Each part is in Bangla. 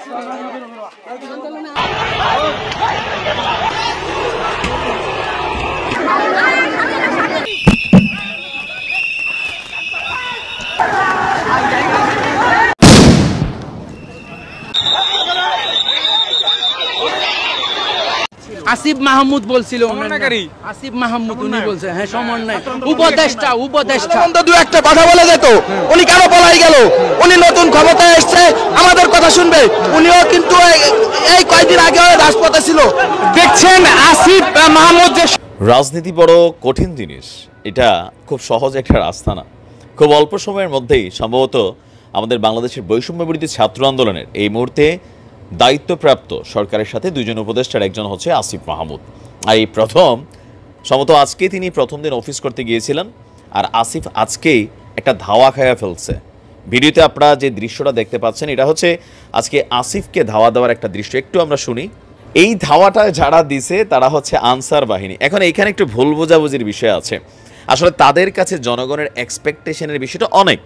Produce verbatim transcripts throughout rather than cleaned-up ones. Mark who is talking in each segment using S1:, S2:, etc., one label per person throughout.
S1: আসিফ মাহমুদ বলছিল আসিফ মাহমুদ উনি বলছে হ্যাঁ সমন্বয় উপদেষ্টা উপদেষ্টা দু একটা কথা বলে যেত উনি কেন পলাই গেল উনি নতুন ক্ষমতায় এসছে আমাদের কথা শুনবে উনিও কিন্তু এই কয়েকদিন আগে রাজপথে ছিল দেখছেন আসিফ মাহমুদ যে
S2: রাজনীতি বড় কঠিন জিনিস এটা খুব সহজ একটা রাস্তা না খুব অল্প সময়ের মধ্যেই সম্ভবত আমাদের বাংলাদেশের বৈষম্য বিরোধী ছাত্র আন্দোলনের এই মুহূর্তে দায়িত্বপ্রাপ্ত সরকারের সাথে দুইজন উপদেষ্টার একজন হচ্ছে আসিফ মাহমুদ আর এই প্রথম সম্ভবত আজকে তিনি প্রথম দিন অফিস করতে গিয়েছিলেন আর আসিফ আজকেই একটা ধাওয়া খায়া ফেলছে ভিডিওতে আপনারা যে দৃশ্যটা দেখতে পাচ্ছেন এটা হচ্ছে আজকে আসিফকে ধাওয়া দেওয়ার একটা দৃশ্য একটু আমরা শুনি এই ধাওয়াটা যারা দিছে তারা হচ্ছে আনসার বাহিনী এখন এখানে একটু ভুল বোঝাবুঝির বিষয় আছে আসলে তাদের কাছে জনগণের এক্সপেকটেশনের বিষয়টা অনেক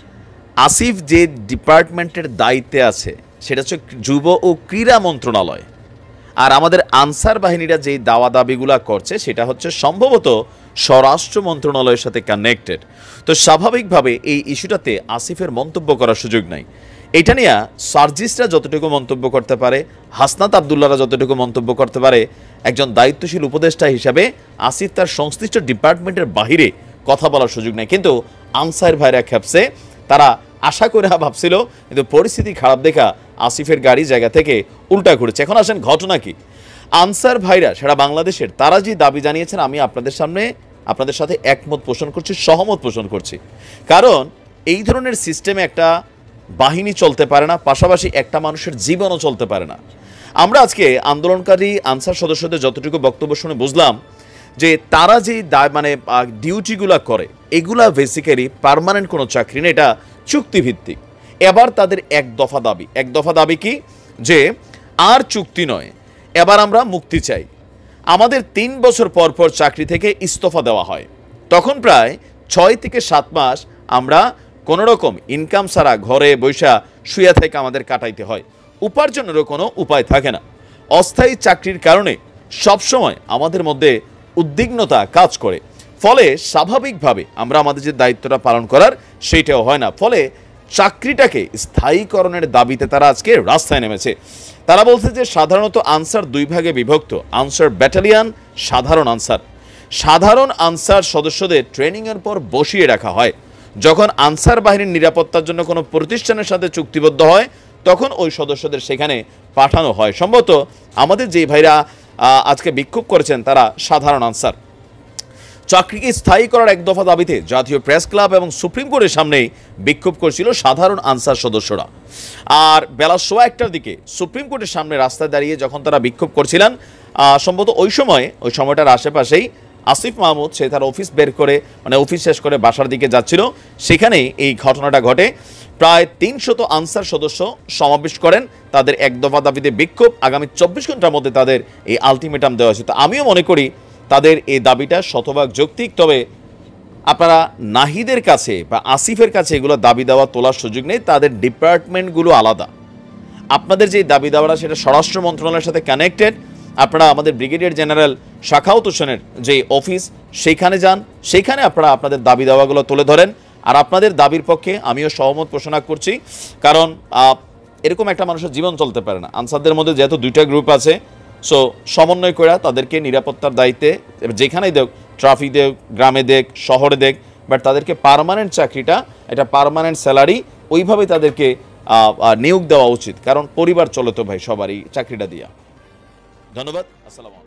S2: আসিফ যে ডিপার্টমেন্টের দায়িত্বে আছে সেটা হচ্ছে যুব ও ক্রীড়া মন্ত্রণালয় আর আমাদের আনসার বাহিনীরা যেই দাওয়া দাবিগুলা করছে সেটা হচ্ছে সম্ভবত স্বরাষ্ট্র মন্ত্রণালয়ের সাথে কানেক্টেড তো স্বাভাবিকভাবে এই ইস্যুটাতে আসিফের মন্তব্য করার সুযোগ নাই এটা নিয়ে সার্জিসরা যতটুকু মন্তব্য করতে পারে হাসনাত আবদুল্লাহরা যতটুকু মন্তব্য করতে পারে একজন দায়িত্বশীল উপদেষ্টা হিসাবে আসিফ তার সংশ্লিষ্ট ডিপার্টমেন্টের বাহিরে কথা বলার সুযোগ নেই কিন্তু আনসার ভাইরা খেপছে তারা আশা করে ভাবছিল কিন্তু পরিস্থিতি খারাপ দেখা আসিফের গাড়ি জায়গা থেকে উল্টা ঘুরেছে এখন আসেন ঘটনা কি আনসার ভাইরা সারা বাংলাদেশের তারা যে দাবি জানিয়েছেন আমি আপনাদের সামনে আপনাদের সাথে একমত পোষণ করছি সহমত পোষণ করছি কারণ এই ধরনের সিস্টেমে একটা বাহিনী চলতে পারে না পাশাপাশি একটা মানুষের জীবনও চলতে পারে না আমরা আজকে আন্দোলনকারী আনসার সদস্যদের যতটুকু বক্তব্য শুনে বুঝলাম যে তারা যে মানে ডিউটিগুলা করে এগুলা বেসিক্যালি পার্মানেন্ট কোনো চাকরি না এটা চুক্তিভিত্তিক এবার তাদের এক দফা দাবি এক দফা দাবি কি যে আর চুক্তি নয় এবার আমরা মুক্তি চাই আমাদের তিন বছর পর পর চাকরি থেকে ইস্তফা দেওয়া হয় তখন প্রায় ছয় থেকে সাত মাস আমরা কোনো রকম ইনকাম ছাড়া ঘরে বৈশা শুয়ে থেকে আমাদের কাটাইতে হয় উপার্জনেরও কোনো উপায় থাকে না অস্থায়ী চাকরির কারণে সবসময় আমাদের মধ্যে উদ্বিগ্নতা কাজ করে ফলে স্বাভাবিকভাবে আমরা আমাদের যে দায়িত্বটা পালন করার সেইটাও হয় না ফলে চাকরিটাকে স্থায়ীকরণের দাবিতে তারা আজকে রাস্তায় নেমেছে তারা বলছে যে সাধারণত আনসার দুই ভাগে বিভক্ত আনসার ব্যাটালিয়ন সাধারণ আনসার সাধারণ আনসার সদস্যদের ট্রেনিংয়ের পর বসিয়ে রাখা হয় যখন আনসার বাহিনীর নিরাপত্তার জন্য কোনো প্রতিষ্ঠানের সাথে চুক্তিবদ্ধ হয় তখন ওই সদস্যদের সেখানে পাঠানো হয় সম্ভবত আমাদের যে ভাইরা আজকে বিক্ষোভ করেছেন তারা সাধারণ আনসার চাকরিকে স্থায়ী করার এক দফা দাবিতে জাতীয় প্রেস ক্লাব এবং সুপ্রিম কোর্টের সামনেই বিক্ষোভ করছিল সাধারণ আনসার সদস্যরা আর বেলা সোয়া একটার দিকে সুপ্রিম কোর্টের সামনে রাস্তায় দাঁড়িয়ে যখন তারা বিক্ষোভ করছিলেন সম্ভবত ওই সময় ওই সময়টার আশেপাশেই আসিফ মাহমুদ সে তার অফিস বের করে মানে অফিস শেষ করে বাসার দিকে যাচ্ছিল সেখানেই এই ঘটনাটা ঘটে প্রায় তিনশত আনসার সদস্য সমাবেশ করেন তাদের এক দফা দাবিতে বিক্ষোভ আগামী চব্বিশ ঘন্টার মধ্যে তাদের এই আলটিমেটাম দেওয়া হয়েছে তো আমিও মনে করি তাদের এই দাবিটা শতভাগ যৌক্তিক তবে আপনারা নাহিদের কাছে বা আসিফের কাছে এগুলো দাবি দেওয়া তোলার সুযোগ নেই তাদের ডিপার্টমেন্টগুলো আলাদা আপনাদের যে দাবি দেওয়াটা সেটা স্বরাষ্ট্র মন্ত্রণালয়ের সাথে কানেক্টেড আপনারা আমাদের ব্রিগেডিয়ার জেনারেল শাখাউত হোসেনের যে অফিস সেইখানে যান সেইখানে আপনারা আপনাদের দাবি দেওয়াগুলো তুলে ধরেন আর আপনাদের দাবির পক্ষে আমিও সহমত পোষণা করছি কারণ এরকম একটা মানুষের জীবন চলতে পারে না আনসারদের মধ্যে যেহেতু দুইটা গ্রুপ আছে সো সমন্বয় করে তাদেরকে নিরাপত্তার দায়িত্বে যেখানেই দেখ ট্রাফিক দেখ গ্রামে দেখ শহরে দেখ বাট তাদেরকে পার্মানেন্ট চাকরিটা এটা পার্মানেন্ট স্যালারি ওইভাবে তাদেরকে নিয়োগ দেওয়া উচিত কারণ পরিবার চলে তো ভাই সবারই চাকরিটা দিয়া ধন্যবাদ আসসালামু আলাইকুম